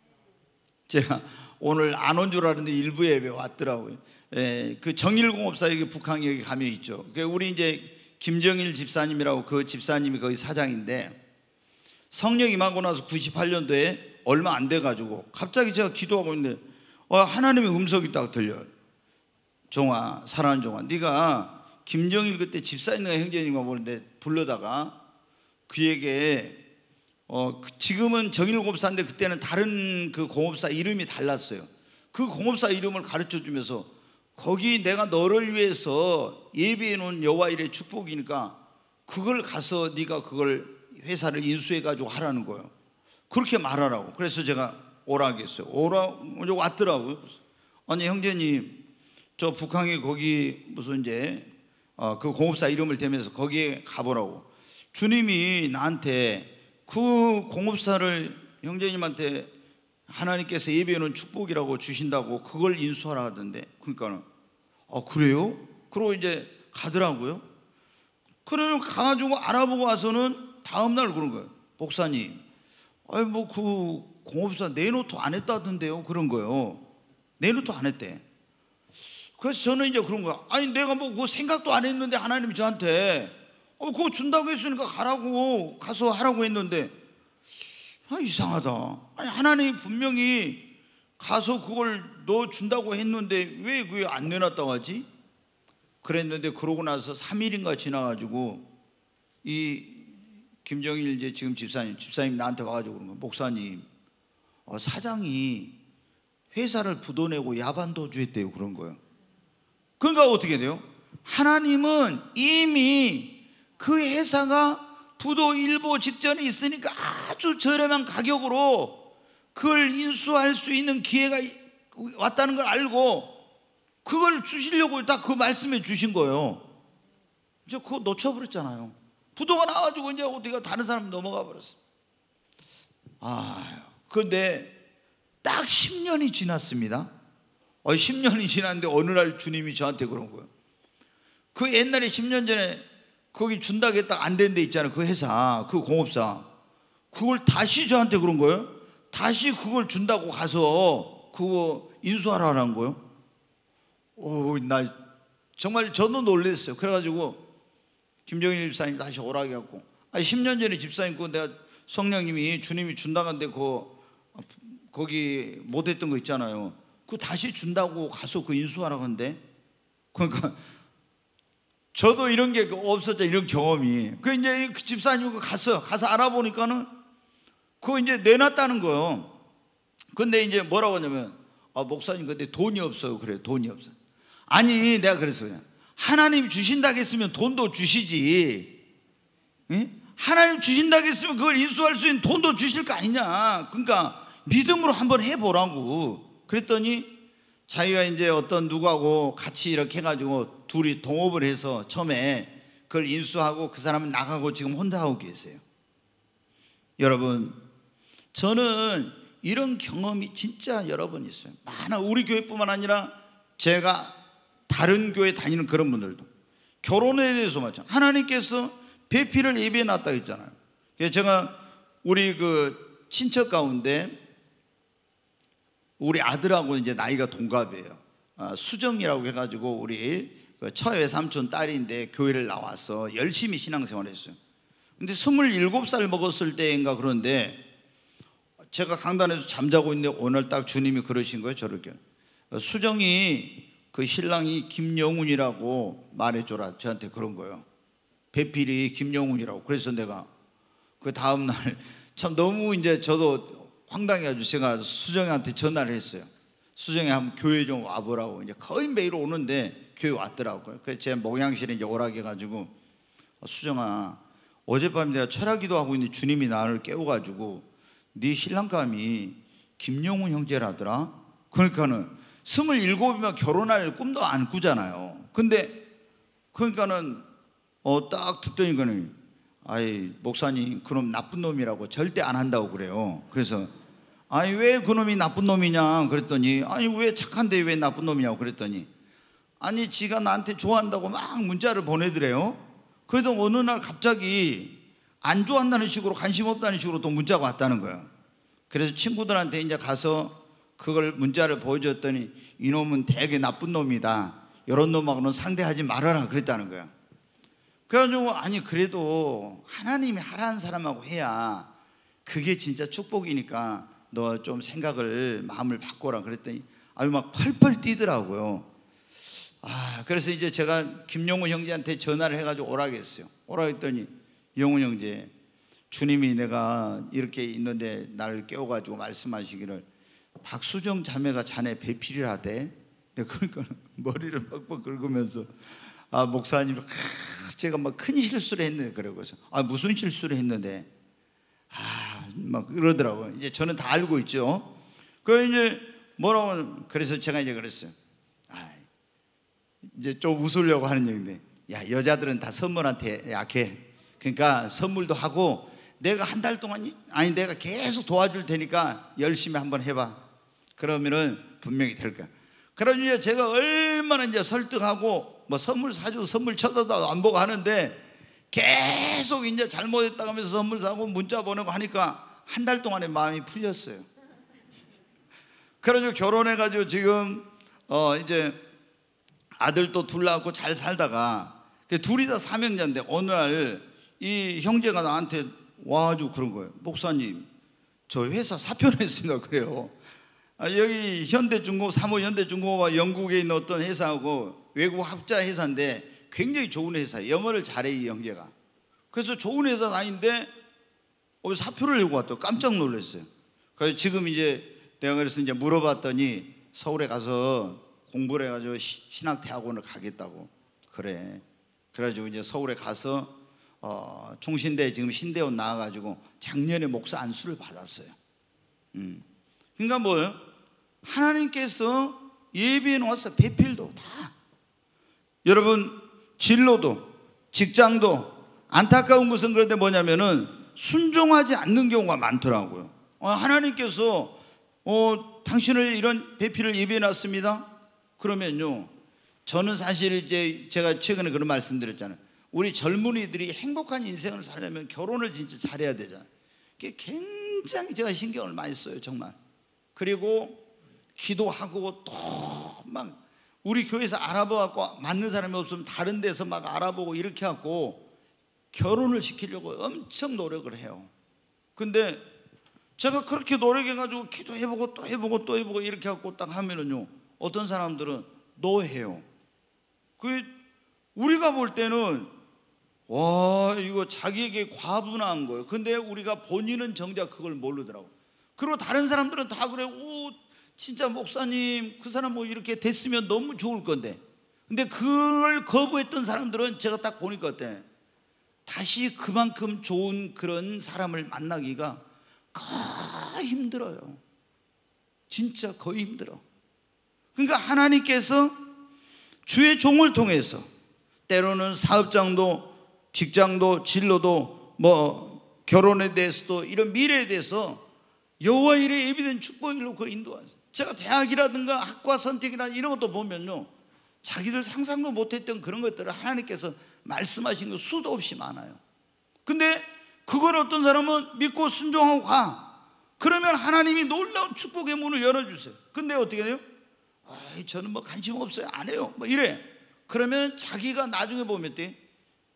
제가 오늘 안 온 줄 알았는데 일부 예배 왔더라고요. 그 정일공업사 여기 북한 여기 가면 있죠. 우리 이제 김정일 집사님이라고, 그 집사님이 거기 사장인데, 성령 임하고 나서 98년도에 얼마 안 돼가지고 갑자기 제가 기도하고 있는데 하나님의 음성이 딱 들려요. 종아, 사랑하는 종아, 네가 김정일 그때 집사님과 형제님과 보는데 불러다가 그에게 지금은 정일공업사인데 그때는 다른 그 공업사 이름이 달랐어요. 그 공업사 이름을 가르쳐 주면서 거기 내가 너를 위해서 예비해 놓은 여호와 이레 축복이니까 그걸 가서 네가 그걸 회사를 인수해 가지고 하라는 거예요. 그렇게 말하라고. 그래서 제가 오라고 했어요. 오라고 왔더라고요. 아니 형제님, 저 북한에 거기 무슨 이제 그 공업사 이름을 대면서 거기에 가보라고. 주님이 나한테 그 공업사를 형제님한테 하나님께서 예비해 놓은 축복이라고 주신다고 그걸 인수하라 하던데. 그러니까는 그래요? 그러고 이제 가더라고요. 그러면 가가지고 알아보고 와서는 다음날 그런 거예요. 목사님, 뭐 그 공업사 내노트 안 했다던데요? 그런 거예요. 내노트 안 했대. 그래서 저는 이제 그런 거야. 아니 내가 뭐 그 생각도 안 했는데 하나님이 저한테 그거 준다고 했으니까 가라고, 가서 하라고 했는데 이상하다. 아니 하나님이 분명히 가서 그걸 너 준다고 했는데 왜 그게 안 내놨다고 하지? 그랬는데 그러고 나서 3일인가 지나가지고 이 김정일 이제 지금 집사님 나한테 와가지고 그런 거야. 목사님, 사장이 회사를 부도내고 야반도주했대요. 그런 거예요. 그러니까 어떻게 돼요? 하나님은 이미 그 회사가 부도 일보 직전에 있으니까 아주 저렴한 가격으로 그걸 인수할 수 있는 기회가 왔다는 걸 알고 그걸 주시려고 딱 그 말씀해 주신 거예요. 이제 그거 놓쳐버렸잖아요. 부도가 나와가지고 이제 어디가 다른 사람 넘어가 버렸어. 그런데 딱 10년이 지났습니다. 10년이 지났는데 어느 날 주님이 저한테 그런 거예요. 그 옛날에 10년 전에 거기 준다고 했다가 안 된 데 있잖아요. 그 회사, 그 공업사. 그걸 다시 저한테 그런 거예요. 다시 그걸 준다고 가서 그거 인수하라는 거예요. 나 정말 저도 놀랐어요. 그래가지고 김정일 집사님 다시 오라고 해갖고 10년 전에 집사님 그 내가 성령님이 주님이 준다는데 거기 못했던 거 있잖아요. 그거 다시 준다고 가서 그 인수하라고 하는데, 그러니까 저도 이런 게 없었죠. 이런 경험이. 그 이제 그 집사님 가서 알아보니까는 그거 이제 내놨다는 거예요. 근데 이제 뭐라고 하냐면 목사님 근데 돈이 없어요. 그래요. 돈이 없어요. 아니 내가 그랬어요. 하나님 주신다고 했으면 돈도 주시지. 예? 하나님 주신다고 했으면 그걸 인수할 수 있는 돈도 주실 거 아니냐. 그러니까 믿음으로 한번 해보라고. 그랬더니 자기가 이제 어떤 누구하고 같이 이렇게 해가지고 둘이 동업을 해서 처음에 그걸 인수하고 그 사람은 나가고 지금 혼자 하고 계세요. 여러분, 저는 이런 경험이 진짜 여러 번 있어요. 많아. 우리 교회뿐만 아니라 제가 다른 교회 다니는 그런 분들도 결혼에 대해서 마찬가지. 하나님께서 배필을 예비해 놨다고 했잖아요. 그래서 제가 우리 그 친척 가운데 우리 아들하고 이제 나이가 동갑이에요. 수정이라고 해가지고 우리 그 처외 삼촌 딸인데 교회를 나와서 열심히 신앙생활을 했어요. 근데 27살 먹었을 때인가 그런데 제가 강단에서 잠자고 있는데 오늘 딱 주님이 그러신 거예요. 저렇게 수정이 그 신랑이 김영훈이라고 말해줘라. 저한테 그런 거예요. 배필이 김영훈이라고. 그래서 내가 그 다음날 참 너무 이제 저도 황당해가지고 제가 수정이한테 전화를 했어요. 수정이 한번 교회 좀 와보라고. 이제 거의 매일 오는데 교회 왔더라고요. 그래서 제 목양실에 이제 오라고 해가지고 수정아, 어젯밤에 내가 철학기도 하고 있는데 주님이 나를 깨워가지고 네 신랑감이 김영훈 형제라더라. 그러니까는 27이면 결혼할 꿈도 안 꾸잖아요. 근데 그러니까는 딱 듣더니 거는 아이 목사님 그놈 나쁜 놈이라고 절대 안 한다고 그래요. 그래서 아니 왜 그놈이 나쁜 놈이냐 그랬더니 아니 왜 착한데 왜 나쁜 놈이냐고 그랬더니 아니 지가 나한테 좋아한다고 막 문자를 보내더래요. 그래도 어느 날 갑자기 안 좋아한다는 식으로 관심 없다는 식으로 또 문자가 왔다는 거예요. 그래서 친구들한테 이제 가서 그걸 문자를 보여줬더니 이놈은 되게 나쁜 놈이다. 이런 놈하고는 상대하지 말아라 그랬다는 거예요. 그래가지고 아니 그래도 하나님이 하라는 사람하고 해야 그게 진짜 축복이니까 너 좀 생각을 마음을 바꿔라 그랬더니 아유 막 펄펄 뛰더라고요. 그래서 이제 제가 김용훈 형제한테 전화를 해가지고 오라고 했어요. 오라고 했더니 영훈 형제 주님이 내가 이렇게 있는데 나를 깨워가지고 말씀하시기를 박수정 자매가 자네 배필이라대. 그러니까 머리를 뻑뻑 긁으면서 목사님 제가 막 큰 실수를 했는데 그러고서 무슨 실수를 했는데 막 그러더라고요. 이제 저는 다 알고 있죠. 그 이제 뭐라고 그래서 제가 이제 그랬어요. 이제 좀 웃으려고 하는 얘기인데 야 여자들은 다 선물한테 약해. 그러니까 선물도 하고 내가 한 달 동안 내가 계속 도와줄 테니까 열심히 한번 해봐. 그러면은 분명히 될 거야. 그러니 이제 제가 얼마나 이제 설득하고 뭐 선물 사주고 선물 쳐다도 안 보고 하는데 계속 이제 잘못했다고 하면서 선물 사고 문자 보내고 하니까 한 달 동안에 마음이 풀렸어요. 그러니 결혼해가지고 지금 이제 아들도 둘 낳고 잘 살다가 둘이 다 사명자인데 어느 날 이 형제가 나한테 와가지고 그런 거예요. 목사님 저 회사 사표냈습니다. 그래요. 여기 현대중공업 사모 현대중공업과 영국에 있는 어떤 회사하고 외국 합자 회사인데 굉장히 좋은 회사예요. 영어를 잘해 이 형제가. 그래서 좋은 회사 다니는데 사표를 내고 왔더라고요. 깜짝 놀랐어요. 그래서 지금 이제 내가 그래서 이제 물어봤더니 서울에 가서 공부를 해가지고 신학대학원을 가겠다고. 그래. 그래가지고 이제 서울에 가서 충신대 지금 신대원 나와가지고 작년에 목사 안수를 받았어요. 그러니까 뭐예요? 하나님께서 예비해 놓았어요. 배필도 다. 여러분 진로도 직장도 안타까운 것은 그런데 뭐냐면은 순종하지 않는 경우가 많더라고요. 하나님께서 당신을 이런 배필을 예비해 놨습니다. 그러면요 저는 사실 이제 제가 최근에 그런 말씀드렸잖아요. 우리 젊은이들이 행복한 인생을 살려면 결혼을 진짜 잘해야 되잖아요. 그게 굉장히 제가 신경을 많이 써요 정말. 그리고 기도하고 또 막 우리 교회에서 알아보고 맞는 사람이 없으면 다른 데서 막 알아보고 이렇게 하고 결혼을 시키려고 엄청 노력을 해요. 근데 제가 그렇게 노력해가지고 기도해보고 또 해보고 또 해보고 이렇게 하고 딱 하면은요 어떤 사람들은 노해요. 우리가 볼 때는 와 이거 자기에게 과분한 거예요. 근데 우리가 본인은 정작 그걸 모르더라고. 그리고 다른 사람들은 다 그래. 오 진짜 목사님 그 사람 뭐 이렇게 됐으면 너무 좋을 건데. 근데 그걸 거부했던 사람들은 제가 딱 보니까 어때? 다시 그만큼 좋은 그런 사람을 만나기가 거의 힘들어요. 진짜 거의 힘들어. 그러니까 하나님께서 주의 종을 통해서 때로는 사업장도 직장도 진로도 뭐 결혼에 대해서도 이런 미래에 대해서 여호와 일에 예비된 축복일로 그걸 인도하세요. 제가 대학이라든가 학과 선택이나 이런 것도 보면요 자기들 상상도 못했던 그런 것들을 하나님께서 말씀하신 거 수도 없이 많아요. 근데 그걸 어떤 사람은 믿고 순종하고 가. 그러면 하나님이 놀라운 축복의 문을 열어주세요. 근데 어떻게 돼요? 저는 뭐 관심 없어요 안 해요 뭐 이래. 그러면 자기가 나중에 보면 때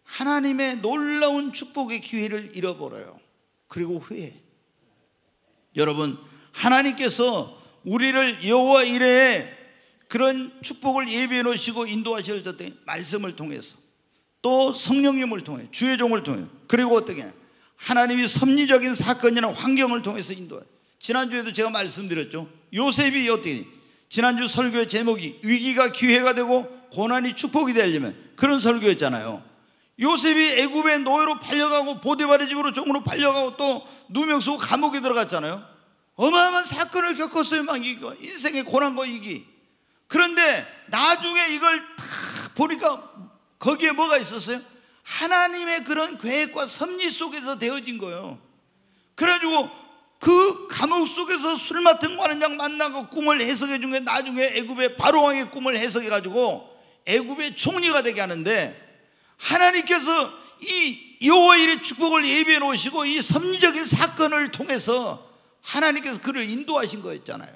하나님의 놀라운 축복의 기회를 잃어버려요. 그리고 후회해. 여러분, 하나님께서 우리를 여호와 이레의 그런 축복을 예비해 놓으시고 인도하실 때 말씀을 통해서, 또 성령님을 통해, 주의 종을 통해, 그리고 어떻게 하나님이 섭리적인 사건이나 환경을 통해서 인도해요. 지난주에도 제가 말씀드렸죠. 요셉이 어떻게, 지난주 설교의 제목이 위기가 기회가 되고 고난이 축복이 되려면, 그런 설교였잖아요. 요셉이 애굽의 노예로 팔려가고 보디발의 집으로 종으로 팔려가고 또 누명 쓰고 감옥에 들어갔잖아요. 어마어마한 사건을 겪었어요. 막 이거 인생의 고난과 위기. 그런데 나중에 이걸 다 보니까 거기에 뭐가 있었어요? 하나님의 그런 계획과 섭리 속에서 되어진 거예요. 그래가지고 그 감옥 속에서 술 맡은 관원장 만나고 꿈을 해석해 준 게 나중에 애굽의 바로왕의 꿈을 해석해 가지고 애굽의 총리가 되게 하는데, 하나님께서 이 여호와 일의 축복을 예비해 놓으시고 이 섭리적인 사건을 통해서 하나님께서 그를 인도하신 거였잖아요.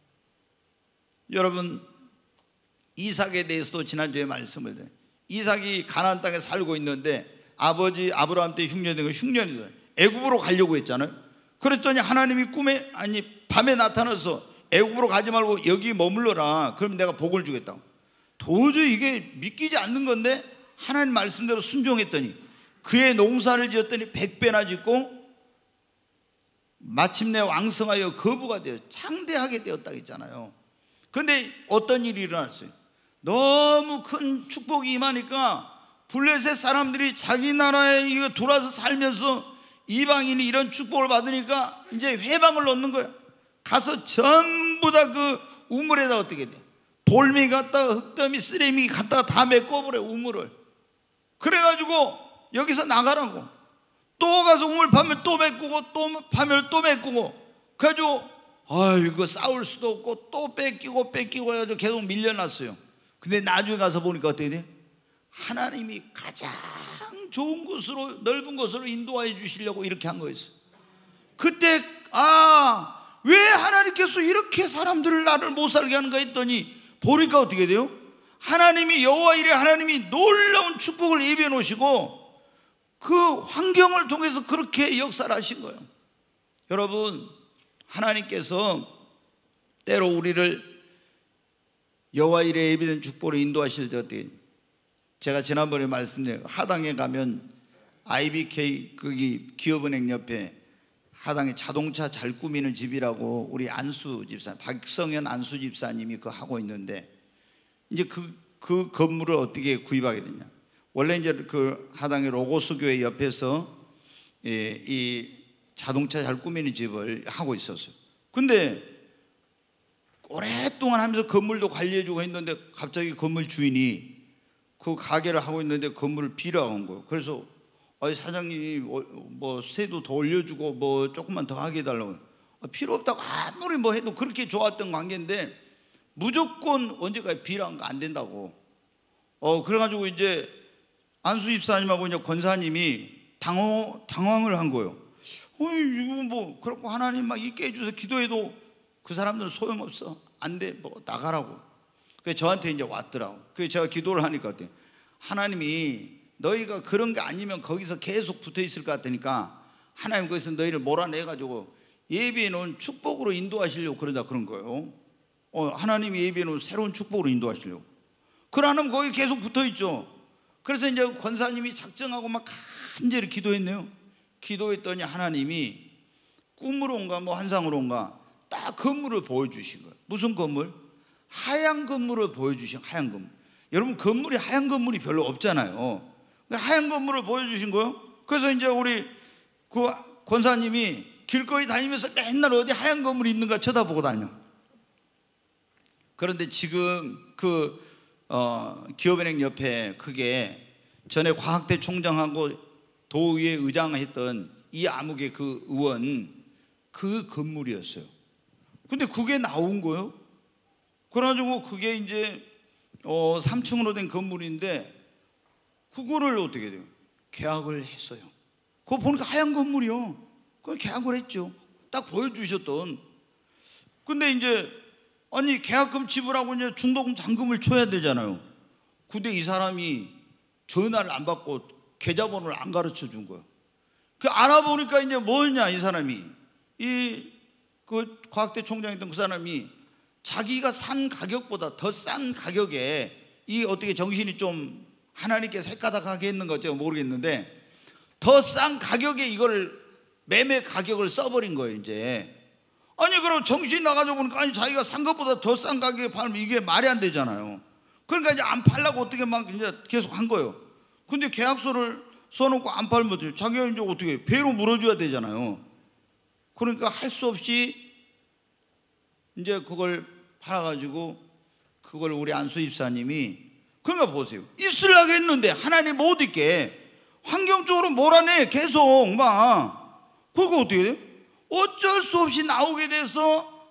여러분, 이삭에 대해서도 지난주에 말씀을 드려요. 이삭이 가나안 땅에 살고 있는데 아버지 아브라함 때 흉년된 거 흉년이 애굽으로 가려고 했잖아요. 그랬더니 하나님이 밤에 나타나서 애굽으로 가지 말고 여기 머물러라. 그럼 내가 복을 주겠다고. 도저히 이게 믿기지 않는 건데 하나님 말씀대로 순종했더니 그의 농사를 지었더니 100배나 짓고 마침내 왕성하여 거부가 되어 창대하게 되었다 했잖아요. 그런데 어떤 일이 일어났어요? 너무 큰 축복이 임하니까 블레셋 사람들이 자기 나라에 이거 들어와서 살면서 이방인이 이런 축복을 받으니까 이제 회방을 놓는 거예요. 가서 전부 다 그 우물에다 어떻게 돼? 돌멩이 갖다가 흙더미 쓰레미 갖다가 다 메꿔버려, 우물을. 그래가지고 여기서 나가라고. 또 가서 우물 파면 또 메꾸고, 또 파면 또 메꾸고. 그래가지고 이거 싸울 수도 없고 또 뺏기고 해가지고 계속 밀려났어요. 근데 나중에 가서 보니까 어떻게 돼? 하나님이 가장 좋은 곳으로, 넓은 곳으로 인도해 주시려고 이렇게 한 거였어요. 그때 왜 하나님께서 이렇게 사람들을 나를 못 살게 하는가 했더니 보니까 어떻게 돼요? 하나님이 여호와 이레 하나님이 놀라운 축복을 예비해 놓으시고 그 환경을 통해서 그렇게 역사를 하신 거예요. 여러분, 하나님께서 때로 우리를 여호와 이레 예비된 축복으로 인도하실 때 어떻게, 제가 지난번에 말씀드린 하당에 가면 IBK 거기 기업은행 옆에 하당에 자동차 잘 꾸미는 집이라고 우리 안수 집사, 박성현 안수 집사님이 그거 하고 있는데, 이제 그 건물을 어떻게 구입하게 됐냐? 원래 이제 그 하당의 로고스 교회 옆에서 이 자동차 잘 꾸미는 집을 하고 있었어요. 근데 오랫동안 하면서 건물도 관리해주고 했는데 갑자기 건물 주인이 그 가게를 하고 있는데 건물을 비라고 한 거예요. 그래서 사장님이 뭐 세도 더 올려주고 뭐 조금만 더 하게 해달라고. 필요 없다고 아무리 뭐 해도 그렇게 좋았던 관계인데 무조건 언제까지 비라는 거 안 된다고. 그래가지고 이제 안수 집사님하고 이제 권사님이 당황을 한 거예요. 이거 뭐 그렇고 하나님 막 있게 해주세요 기도해도 그 사람들은 소용없어, 안 돼, 뭐 나가라고. 그래서 저한테 이제 왔더라고. 그래서 제가 기도를 하니까 어때? 하나님이 너희가 그런 게 아니면 거기서 계속 붙어 있을 것 같으니까 하나님 거기서 너희를 몰아내가지고 예비해 놓은 축복으로 인도하시려고 그런 거예요. 하나님이 예비해 놓은 새로운 축복으로 인도하시려고. 그러면 거기 계속 붙어 있죠. 그래서 이제 권사님이 작정하고 막 간절히 기도했네요. 기도했더니 하나님이 꿈으로 온가 뭐 환상으로 온가 딱 건물을 보여주신 거예요. 무슨 건물? 하얀 건물을 보여주신, 하얀 건물. 여러분, 건물이 하얀 건물이 별로 없잖아요. 하얀 건물을 보여주신 거예요. 그래서 이제 우리 그 권사님이 길거리 다니면서 맨날 어디 하얀 건물이 있는가 쳐다보고 다녀. 그런데 지금 그 기업은행 옆에 그게 전에 과학대 총장하고 도의회 의장했던 이 암흑의 그 의원 그 건물이었어요. 근데 그게 나온 거예요. 그래가지고 그게 이제 3층으로 된 건물인데 그거를 어떻게 돼요? 계약을 했어요. 그거 보니까 하얀 건물이요. 그거 계약을 했죠. 딱 보여주셨던. 근데 이제 아니 계약금 지불하고 이제 중도금 잔금을 줘야 되잖아요. 근데 이 사람이 전화를 안 받고 계좌번호를 안 가르쳐 준 거예요. 그 알아보니까 이제 뭐냐, 이 사람이, 그 과학대 총장이었던 그 사람이 자기가 산 가격보다 더 싼 가격에, 이 어떻게 정신이 좀 하나님께서 헷가닥하게 했는 건지 모르겠는데, 더 싼 가격에 이걸 매매 가격을 써버린 거예요. 이제 아니, 그럼 정신이 나가지고 보니까, 아니, 자기가 산 것보다 더 싼 가격에 팔면 이게 말이 안 되잖아요. 그러니까 이제 안 팔라고 어떻게 막 이제 계속 한 거예요. 근데 계약서를 써놓고 안 팔면 돼요. 자기가 이제 어떻게 배로 물어줘야 되잖아요. 그러니까 할 수 없이 이제 그걸 팔아가지고, 그걸 우리 안수 집사님이, 그러니까 보세요, 있으려고 했는데 하나님 못 있게 환경적으로 몰아내, 계속 막. 그거 어떻게 돼요? 어쩔 수 없이 나오게 돼서,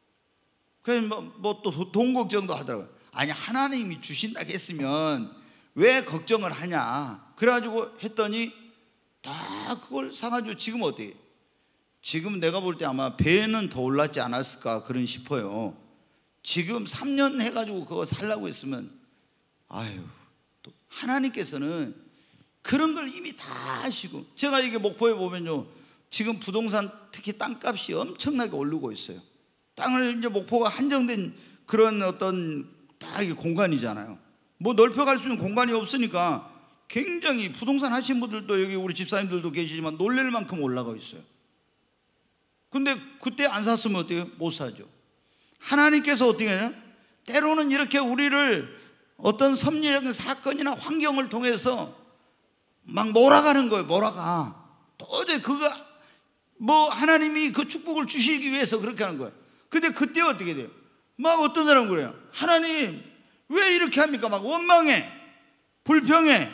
그래서 또 돈 걱정도 하더라고요. 아니, 하나님이 주신다 했으면 왜 걱정을 하냐. 그래가지고 했더니 다 그걸 사가지고 지금 어떻게, 지금 내가 볼 때 아마 배는 더 올랐지 않았을까 그런 싶어요. 지금 3년 해가지고 그거 살라고 했으면, 아유, 또 하나님께서는 그런 걸 이미 다 아시고. 제가 이게 목포에 보면요, 지금 부동산 특히 땅값이 엄청나게 오르고 있어요. 땅을 이제 목포가 한정된 그런 어떤 다 이게 공간이잖아요. 뭐 넓혀갈 수 있는 공간이 없으니까 굉장히 부동산 하신 분들도, 여기 우리 집사님들도 계시지만 놀랄 만큼 올라가 있어요. 근데 그때 안 샀으면 어떻게, 못 사죠. 하나님께서 어떻게 하냐, 때로는 이렇게 우리를 어떤 섭리적인 사건이나 환경을 통해서 막 몰아가는 거예요. 몰아가. 도저히 그거 뭐 하나님이 그 축복을 주시기 위해서 그렇게 하는 거예요. 근데 그때 어떻게 돼요? 막 어떤 사람은 그래요. 하나님 왜 이렇게 합니까? 막 원망해, 불평해.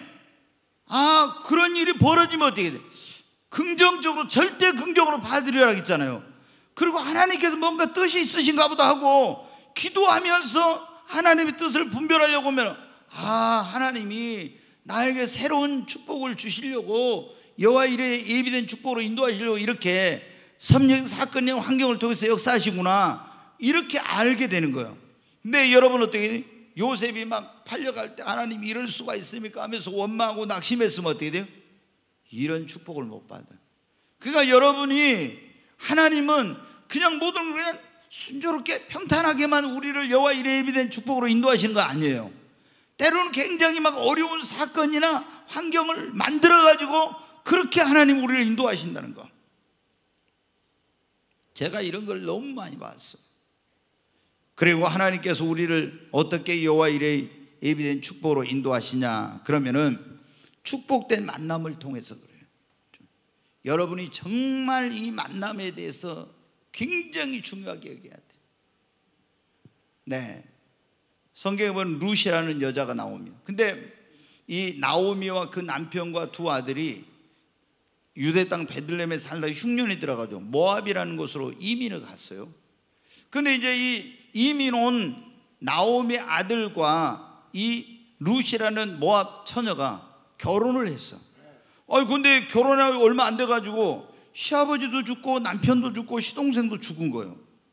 아, 그런 일이 벌어지면 어떻게 돼? 긍정적으로, 절대 긍정으로 받으려고 했잖아요. 그리고 하나님께서 뭔가 뜻이 있으신가 보다 하고 기도하면서 하나님의 뜻을 분별하려고 하면, 아, 하나님이 나에게 새로운 축복을 주시려고, 여호와 이레 예비된 축복으로 인도하시려고 이렇게 섭리적 사건이나 환경을 통해서 역사하시구나, 이렇게 알게 되는 거예요. 근데 여러분 어떻게 돼요? 요셉이 막 팔려갈 때 하나님 이럴 수가 있습니까 하면서 원망하고 낙심했으면 어떻게 돼요? 이런 축복을 못 받아요. 그러니까 여러분이, 하나님은 그냥 모든 걸 그냥 순조롭게 평탄하게만 우리를 여호와 이레 예비된 축복으로 인도하시는 거 아니에요. 때로는 굉장히 막 어려운 사건이나 환경을 만들어가지고 그렇게 하나님 우리를 인도하신다는 거. 제가 이런 걸 너무 많이 봤어요. 그리고 하나님께서 우리를 어떻게 여호와 이레 예비된 축복으로 인도하시냐, 그러면은 축복된 만남을 통해서 그래요. 여러분이 정말 이 만남에 대해서 굉장히 중요하게 여겨야 돼요. 네, 성경에 보면 룻이라는 여자가 나옵니다. 근데 이 나오미와 그 남편과 두 아들이 유대 땅 베들레헴에 살다가 흉년이 들어가지고 모압이라는 곳으로 이민을 갔어요. 근데 이제 이 이민 온 나오미 아들과 이 룻이라는 모압 처녀가 결혼을 했어. 근데 결혼하고 얼마 안 돼가지고 시아버지도 죽고 남편도 죽고 시동생도 죽은 거예요.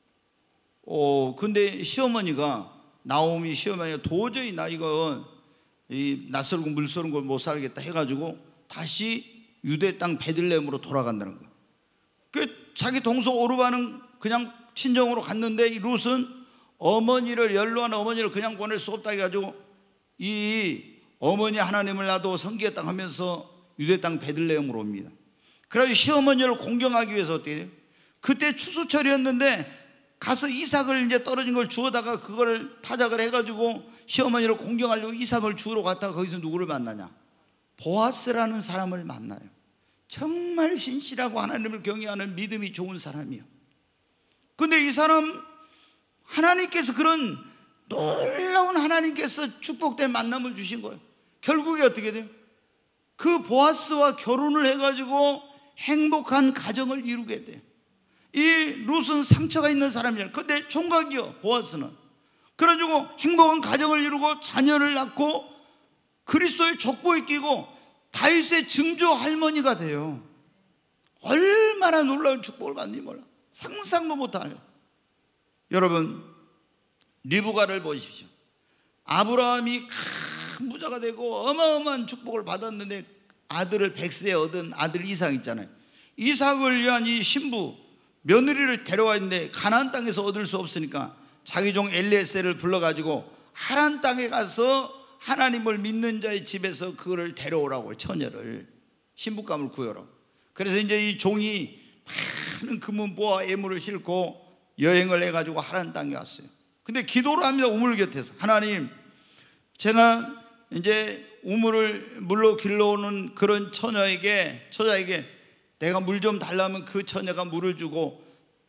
근데 시어머니가, 나오미 시어머니가 도저히 나 이거 이 낯설고 물서는 걸 못 살겠다 해가지고 다시 유대 땅 베들레헴으로 돌아간다는 거예요. 그 자기 동서 오르바는 그냥 친정으로 갔는데, 이 룻은 어머니를, 연로한 어머니를 그냥 보낼 수 없다 해가지고 이 어머니 하나님을 나도 섬기겠다 하면서 유대 땅 베들레헴으로 옵니다. 그래서 시어머니를 공경하기 위해서 어떻게 돼요? 그때 추수철이었는데 가서 이삭을 이제 떨어진 걸 주워다가 그거를 타작을 해가지고 시어머니를 공경하려고 이삭을 주우러 갔다가 거기서 누구를 만나냐? 보아스라는 사람을 만나요. 정말 신실하고 하나님을 경외하는 믿음이 좋은 사람이요. 근데 이 사람, 하나님께서 그런 놀라운, 하나님께서 축복된 만남을 주신 거예요. 결국에 어떻게 돼요? 그 보아스와 결혼을 해가지고 행복한 가정을 이루게 돼요. 이 룻은 상처가 있는 사람이잖아요. 근데 총각이요, 보아스는. 그래가지고 행복한 가정을 이루고 자녀를 낳고 그리스도의 족보에 끼고 다윗의 증조 할머니가 돼요. 얼마나 놀라운 축복을 받는지 몰라. 상상도 못해요. 여러분, 리브가를 보십시오. 아브라함이 큰 부자가 되고 어마어마한 축복을 받았는데 아들을 100세에 얻은 아들 이삭 있잖아요. 이삭을 위한 이 신부 며느리를 데려와 있는데 가나안 땅에서 얻을 수 없으니까 자기 종 엘리에셀을 불러가지고 하란 땅에 가서 하나님을 믿는 자의 집에서 그거를 데려오라고, 처녀를, 신부감을 구해오라고. 그래서 이제 이 종이 많은 금은 보화 예물을 싣고 여행을 해가지고 하란 땅에 왔어요. 근데 기도를 합니다. 우물 곁에서. 하나님, 제가 이제 우물을 물로 길러오는 그런 처자에게 내가 물 좀 달라면 그 처녀가 물을 주고,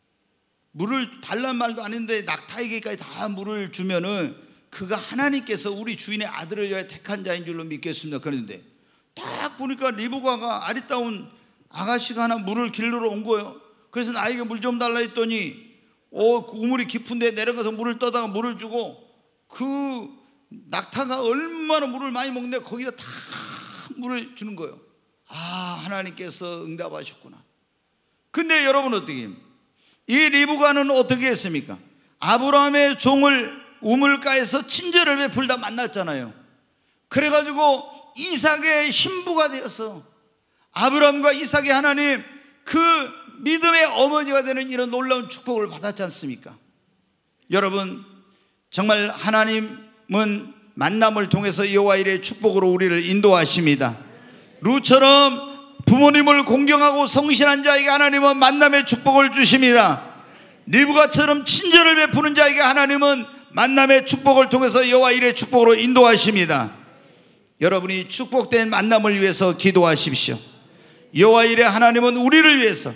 물을 달란 말도 아닌데 낙타에게까지 다 물을 주면은 그가 하나님께서 우리 주인의 아들을 위해 택한 자인 줄로 믿겠습니다. 그런데 딱 보니까 리브가가 아리따운 아가씨가 하나 물을 길러러 온 거예요. 그래서 나에게 물 좀 달라 했더니 그 우물이 깊은데 내려가서 물을 떠다가 물을 주고, 그 낙타가 얼마나 물을 많이 먹는데 거기다 다 물을 주는 거예요. 아, 하나님께서 응답하셨구나. 근데 여러분 어떻게 해요? 이 리브가는 어떻게 했습니까? 아브라함의 종을 우물가에서 친절을 베풀다 만났잖아요. 그래가지고 이삭의 신부가 되어서 아브라함과 이삭의 하나님, 그 믿음의 어머니가 되는 이런 놀라운 축복을 받았지 않습니까? 여러분, 정말 하나님은 만남을 통해서 여호와 일의 축복으로 우리를 인도하십니다. 루처럼 부모님을 공경하고 성실한 자에게 하나님은 만남의 축복을 주십니다. 리브가처럼 친절을 베푸는 자에게 하나님은 만남의 축복을 통해서 여호와 일의 축복으로 인도하십니다. 여러분이 축복된 만남을 위해서 기도하십시오. 여호와 일의 하나님은 우리를 위해서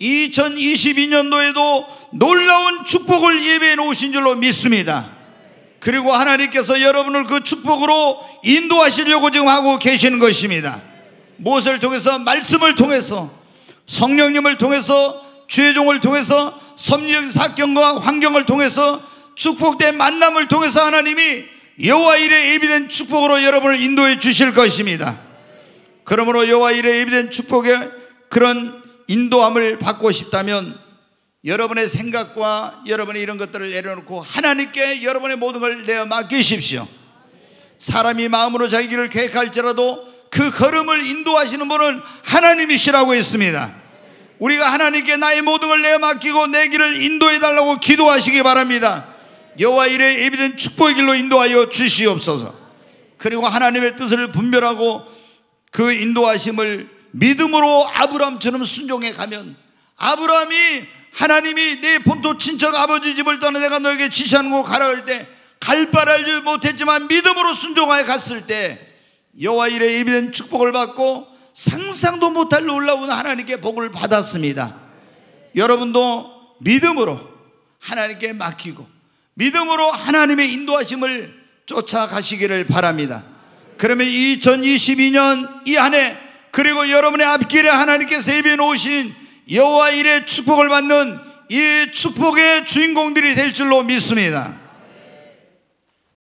2022년도에도 놀라운 축복을 예배해 놓으신 줄로 믿습니다. 그리고 하나님께서 여러분을 그 축복으로 인도하시려고 지금 하고 계시는 것입니다. 무엇을 통해서? 말씀을 통해서, 성령님을 통해서, 주의 종을 통해서, 섭리적 사건과 환경을 통해서, 축복된 만남을 통해서 하나님이 여호와 일에 예비된 축복으로 여러분을 인도해 주실 것입니다. 그러므로 여호와 일에 예비된 축복의 그런 인도함을 받고 싶다면 여러분의 생각과 여러분의 이런 것들을 내려놓고 하나님께 여러분의 모든 걸 내어 맡기십시오. 사람이 마음으로 자기 길을 계획할지라도 그 걸음을 인도하시는 분은 하나님이시라고 했습니다. 우리가 하나님께 나의 모든 걸 내어 맡기고 내 길을 인도해 달라고 기도하시기 바랍니다. 여호와 일에 예비된 축복의 길로 인도하여 주시옵소서. 그리고 하나님의 뜻을 분별하고 그 인도하심을 믿음으로 아브라함처럼 순종해 가면, 아브라함이 하나님이 내 본토 친척 아버지 집을 떠나 내가 너에게 지시하는 곳 가라 할 때 갈 바를 알지 못했지만 믿음으로 순종하여 갔을 때 여호와 일에 예비된 축복을 받고 상상도 못할 놀라운 하나님께 복을 받았습니다. 여러분도 믿음으로 하나님께 맡기고 믿음으로 하나님의 인도하심을 쫓아가시기를 바랍니다. 그러면 2022년 이 한 해, 그리고 여러분의 앞길에 하나님께서 예비해 놓으신 여호와 일의 축복을 받는 이 축복의 주인공들이 될 줄로 믿습니다.